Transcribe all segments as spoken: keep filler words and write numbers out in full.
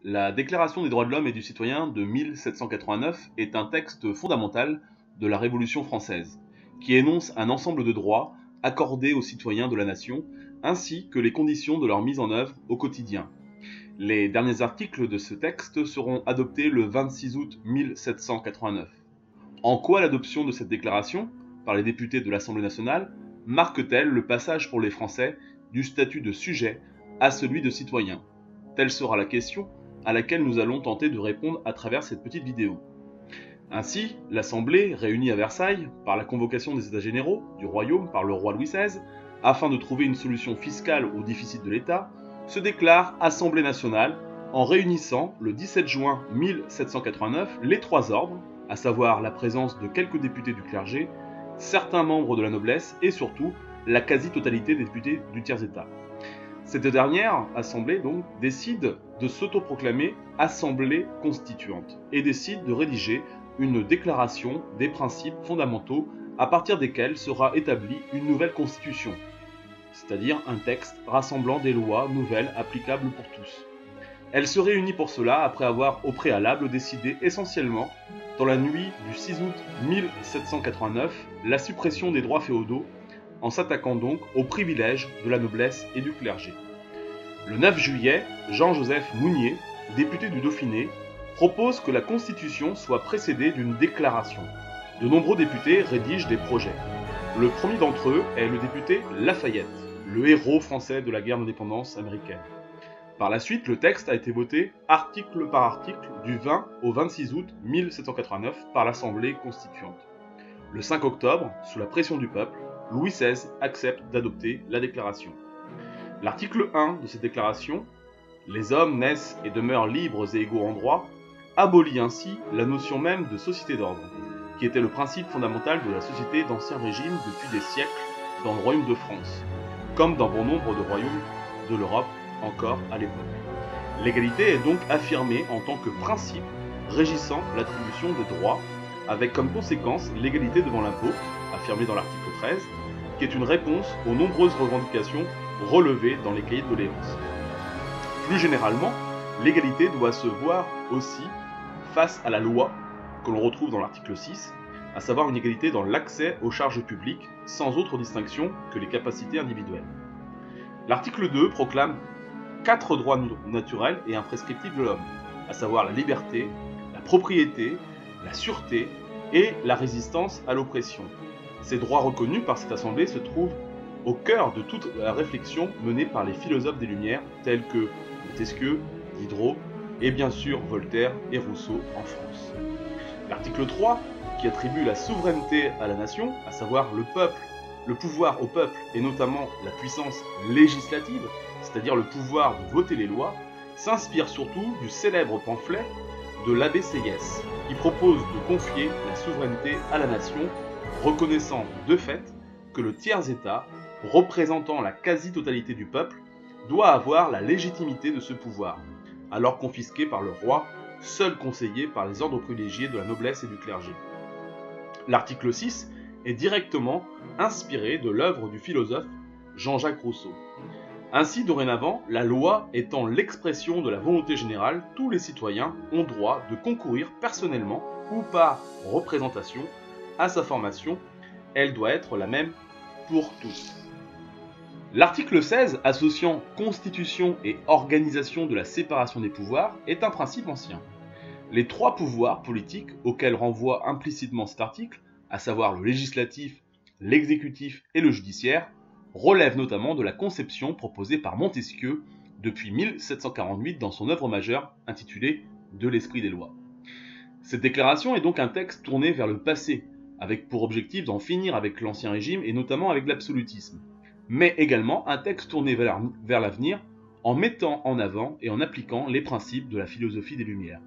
La Déclaration des droits de l'homme et du citoyen de mille sept cent quatre-vingt-neuf est un texte fondamental de la Révolution française, qui énonce un ensemble de droits accordés aux citoyens de la nation, ainsi que les conditions de leur mise en œuvre au quotidien. Les derniers articles de ce texte seront adoptés le vingt-six août mille sept cent quatre-vingt-neuf. En quoi l'adoption de cette déclaration, par les députés de l'Assemblée nationale, marque-t-elle le passage pour les Français du statut de sujet à celui de citoyen? Telle sera la question à laquelle nous allons tenter de répondre à travers cette petite vidéo. Ainsi, l'Assemblée, réunie à Versailles, par la convocation des États généraux du Royaume par le roi Louis seize, afin de trouver une solution fiscale au déficit de l'État, se déclare Assemblée nationale en réunissant le dix-sept juin mille sept cent quatre-vingt-neuf les trois ordres, à savoir la présence de quelques députés du clergé, certains membres de la noblesse et surtout la quasi-totalité des députés du tiers-État. Cette dernière assemblée donc décide de s'autoproclamer Assemblée constituante et décide de rédiger une déclaration des principes fondamentaux à partir desquels sera établie une nouvelle constitution, c'est-à-dire un texte rassemblant des lois nouvelles applicables pour tous. Elle se réunit pour cela après avoir au préalable décidé essentiellement, dans la nuit du six août mille sept cent quatre-vingt-neuf, la suppression des droits féodaux, en s'attaquant donc aux privilèges de la noblesse et du clergé. Le neuf juillet, Jean-Joseph Mounier, député du Dauphiné, propose que la Constitution soit précédée d'une déclaration. De nombreux députés rédigent des projets. Le premier d'entre eux est le député Lafayette, le héros français de la guerre d'indépendance américaine. Par la suite, le texte a été voté article par article du vingt au vingt-six août mille sept cent quatre-vingt-neuf par l'Assemblée constituante. Le cinq octobre, sous la pression du peuple, Louis seize accepte d'adopter la déclaration. L'article un de cette déclaration, « Les hommes naissent et demeurent libres et égaux en droit », abolit ainsi la notion même de société d'ordre, qui était le principe fondamental de la société d'Ancien Régime depuis des siècles dans le Royaume de France, comme dans bon nombre de royaumes de l'Europe encore à l'époque. L'égalité est donc affirmée en tant que principe régissant l'attribution des droits, avec comme conséquence l'égalité devant l'impôt, affirmée dans l'article treize, qui est une réponse aux nombreuses revendications relevées dans les cahiers de doléances. Plus généralement, l'égalité doit se voir aussi face à la loi, que l'on retrouve dans l'article six, à savoir une égalité dans l'accès aux charges publiques, sans autre distinction que les capacités individuelles. L'article deux proclame quatre droits naturels et imprescriptibles de l'homme, à savoir la liberté, la propriété, la sûreté et la résistance à l'oppression. Ces droits reconnus par cette assemblée se trouvent au cœur de toute la réflexion menée par les philosophes des Lumières tels que Montesquieu, Diderot et bien sûr Voltaire et Rousseau en France. L'article trois, qui attribue la souveraineté à la nation, à savoir le peuple, le pouvoir au peuple et notamment la puissance législative, c'est-à-dire le pouvoir de voter les lois, s'inspire surtout du célèbre pamphlet de l'abbé Sieyès, qui propose de confier la souveraineté à la nation, reconnaissant de fait que le tiers-État, représentant la quasi-totalité du peuple, doit avoir la légitimité de ce pouvoir, alors confisqué par le roi, seul conseillé par les ordres privilégiés de la noblesse et du clergé. L'article six est directement inspiré de l'œuvre du philosophe Jean-Jacques Rousseau. Ainsi, dorénavant, la loi étant l'expression de la volonté générale, tous les citoyens ont droit de concourir personnellement ou par représentation à sa formation. Elle doit être la même pour tous. L'article seize, associant constitution et organisation de la séparation des pouvoirs, est un principe ancien. Les trois pouvoirs politiques auxquels renvoie implicitement cet article, à savoir le législatif, l'exécutif et le judiciaire, relèvent notamment de la conception proposée par Montesquieu depuis mille sept cent quarante-huit dans son œuvre majeure intitulée « De l'esprit des lois ». Cette déclaration est donc un texte tourné vers le passé, avec pour objectif d'en finir avec l'Ancien Régime et notamment avec l'absolutisme, mais également un texte tourné vers, vers l'avenir en mettant en avant et en appliquant les principes de la philosophie des Lumières.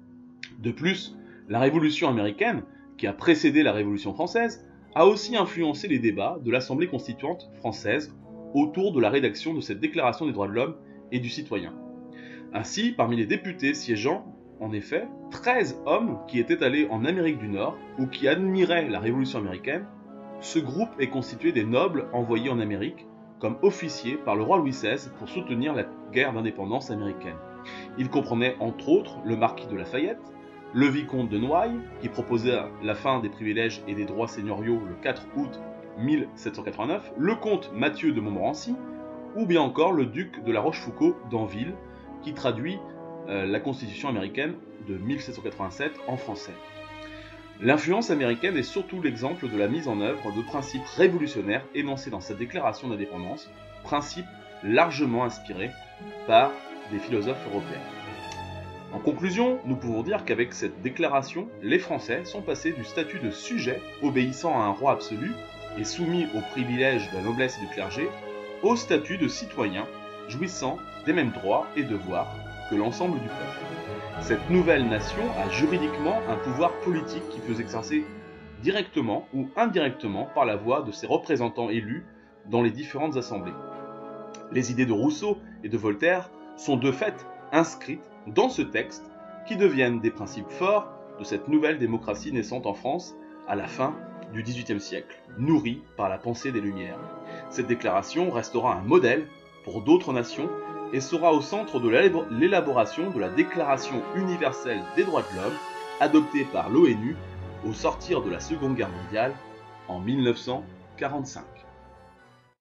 De plus, la Révolution américaine, qui a précédé la Révolution française, a aussi influencé les débats de l'Assemblée constituante française autour de la rédaction de cette Déclaration des droits de l'homme et du citoyen. Ainsi, parmi les députés siégeant, en effet, treize hommes qui étaient allés en Amérique du Nord ou qui admiraient la Révolution américaine. Ce groupe est constitué des nobles envoyés en Amérique comme officiers par le roi Louis seize pour soutenir la guerre d'indépendance américaine. Il comprenait entre autres le marquis de Lafayette, le vicomte de Noailles, qui proposait la fin des privilèges et des droits seigneuriaux le quatre août mille sept cent quatre-vingt-neuf, le comte Mathieu de Montmorency, ou bien encore le duc de la Rochefoucauld d'Anville, qui traduit euh, la Constitution américaine de mille sept cent quatre-vingt-sept en français. L'influence américaine est surtout l'exemple de la mise en œuvre de principes révolutionnaires énoncés dans sa déclaration d'indépendance, principes largement inspirés par des philosophes européens. En conclusion, nous pouvons dire qu'avec cette déclaration, les Français sont passés du statut de sujet obéissant à un roi absolu et soumis aux privilèges de la noblesse et du clergé, au statut de citoyen jouissant des mêmes droits et devoirs que l'ensemble du peuple. Cette nouvelle nation a juridiquement un pouvoir politique qui peut s'exercer directement ou indirectement par la voix de ses représentants élus dans les différentes assemblées. Les idées de Rousseau et de Voltaire sont de fait inscrites dans ce texte qui deviennent des principes forts de cette nouvelle démocratie naissante en France à la fin du dix-huitième siècle, nourrie par la pensée des Lumières. Cette déclaration restera un modèle pour d'autres nations et sera au centre de l'élaboration de la Déclaration universelle des droits de l'homme, adoptée par l'ONU au sortir de la Seconde Guerre mondiale en mille neuf cent quarante-cinq.